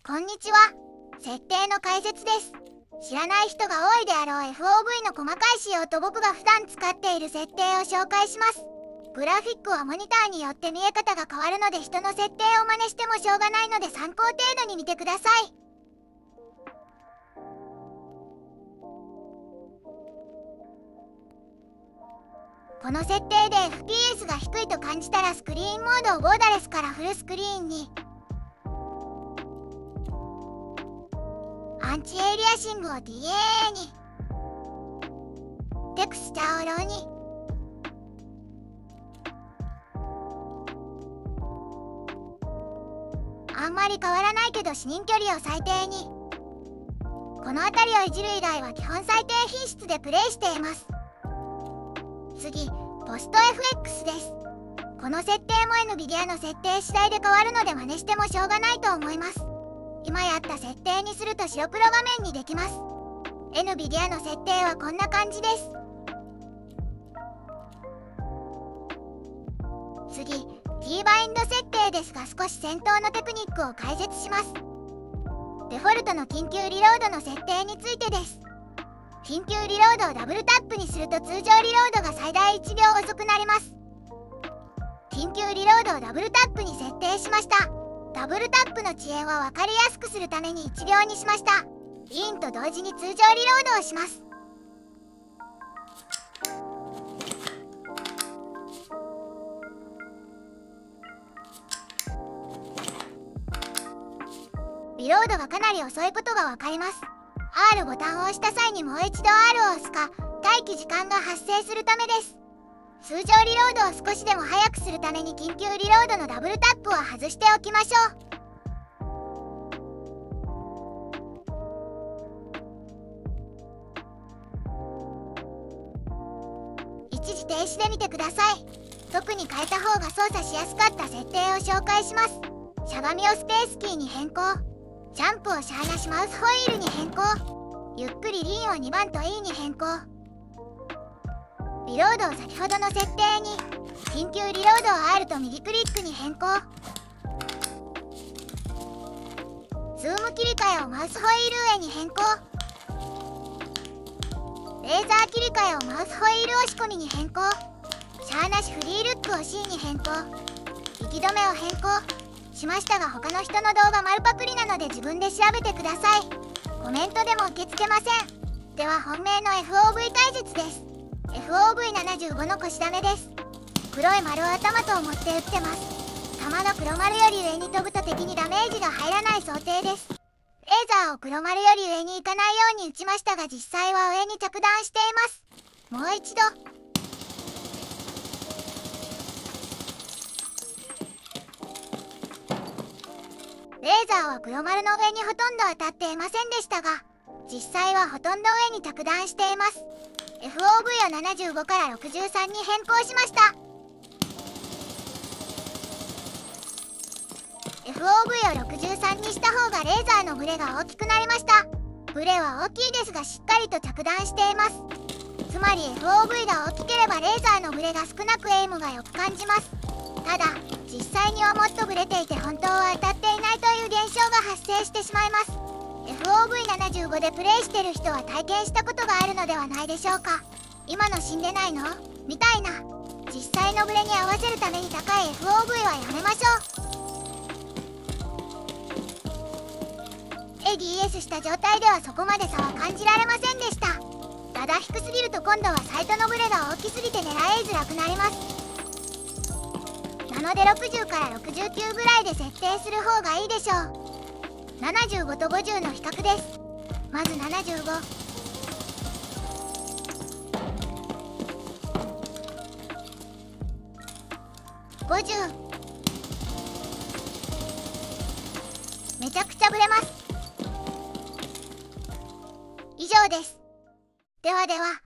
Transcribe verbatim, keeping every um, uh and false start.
こんにちは。設定の解説です。知らない人が多いであろう エフオーブイ の細かい仕様と僕が普段使っている設定を紹介します。グラフィックはモニターによって見え方が変わるので人の設定を真似してもしょうがないので参考程度に見てください。この設定で エフピーエス が低いと感じたらスクリーンモードをボーダレスからフルスクリーンに、アンチエイリアシングを ディーエーエー に、テクスチャーをローに、あんまり変わらないけど視認距離を最低に。この辺りをいじる以外は基本最低品質でプレイしています。次、ポスト エフエックス です。この設定も エヌビディア の設定次第で変わるので真似してもしょうがないと思います。今やった設定にすると白黒画面にできます。エヌビディア の設定はこんな感じです。次、キーバインド設定ですが少し戦闘のテクニックを解説します。デフォルトの緊急リロードの設定についてです。緊急リロードをダブルタップにすると通常リロードが最大いちびょう遅くなります。緊急リロードをダブルタップに設定しました。ダブルタップの遅延は分かりやすくするためにいちびょうにしました。インと同時に通常リロードをします。リロードがかなり遅いことが分かります。アール ボタンを押した際にもう一度 アール を押すか待機時間が発生するためです。通常リロードを少しでも早くするために緊急リロードのダブルタップは外しておきましょう。一時停止で見てください。特に変えた方が操作しやすかった設定を紹介します。しゃがみをスペースキーに変更。ジャンプをシャーなしマウスホイールに変更。ゆっくりリンをにばんと E に変更。リロードを先ほどの設定に。緊急リロードを R と右クリックに変更。ズーム切り替えをマウスホイール上に変更。レーザー切り替えをマウスホイール押し込みに変更。シャーなしフリールックを C に変更。息止めを変更しましたが他の人の動画丸パクリなので自分で調べてください。コメントでも受け付けません。では本命の エフオーブイ 解説です。 エフオーブイななじゅうご の腰ダメです。黒い丸を頭と思って撃ってます。弾の黒丸より上に飛ぶと敵にダメージが入らない想定です。レーザーを黒丸より上に行かないように撃ちましたが実際は上に着弾しています。もう一度。レーザーは黒丸の上にほとんど当たっていませんでしたが実際はほとんど上に着弾しています。 エフオーブイ をななじゅうごからろくじゅうさんに変更しました。 エフオーブイ をろくじゅうさんにした方がレーザーのブレが大きくなりました。ブレは大きいですがしっかりと着弾しています。つまり エフオーブイ が大きければレーザーのブレが少なくエイムがよく感じます。ただ実際にはもっとブレていて本当は当たっていないという現象が発生してしまいます。 エフオーブイななじゅうご でプレイしてる人は体験したことがあるのではないでしょうか。今の死んでないのみたいな。実際のブレに合わせるために高い エフオーブイ はやめましょう。 エーディーエス した状態ではそこまで差は感じられませんでした。ただ低すぎると今度はサイトのブレが大きすぎて狙いづらくなります。なのでろくじゅうからろくじゅうきゅうぐらいで設定する方がいいでしょう。ななじゅうごとごじゅうの比較です。まずななじゅうご。ごじゅう。めちゃくちゃブレます。以上です。ではでは。